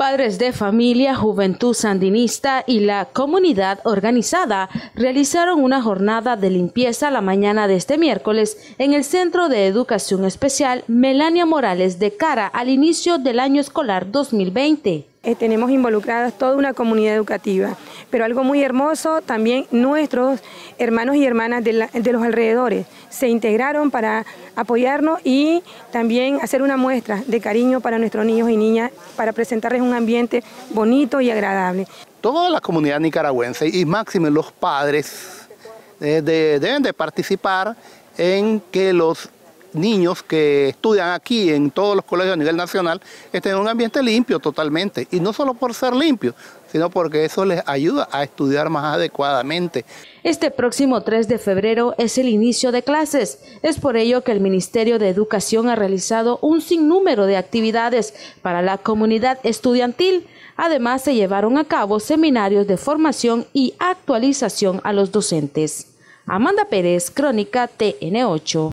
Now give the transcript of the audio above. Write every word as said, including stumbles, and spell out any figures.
Padres de familia, Juventud Sandinista y la comunidad organizada realizaron una jornada de limpieza la mañana de este miércoles en el Centro de Educación Especial Melania Morales de cara al inicio del año escolar dos mil veinte. Eh, tenemos involucradas toda una comunidad educativa, pero algo muy hermoso, también nuestros hermanos y hermanas de, la, de los alrededores se integraron para apoyarnos y también hacer una muestra de cariño para nuestros niños y niñas, para presentarles un ambiente bonito y agradable. Toda la comunidad nicaragüense y máximo los padres eh, de, deben de participar en que los niños que estudian aquí en todos los colegios a nivel nacional estén en un ambiente limpio totalmente, y no solo por ser limpio, sino porque eso les ayuda a estudiar más adecuadamente. Este próximo tres de febrero es el inicio de clases. Es por ello que el Ministerio de Educación ha realizado un sinnúmero de actividades para la comunidad estudiantil. Además, se llevaron a cabo seminarios de formación y actualización a los docentes. Amanda Pérez, Crónica T N ocho.